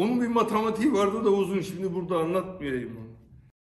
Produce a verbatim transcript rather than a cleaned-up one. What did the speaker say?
Onun bir matematiği vardı da uzun. Şimdi burada anlatmayayım onu.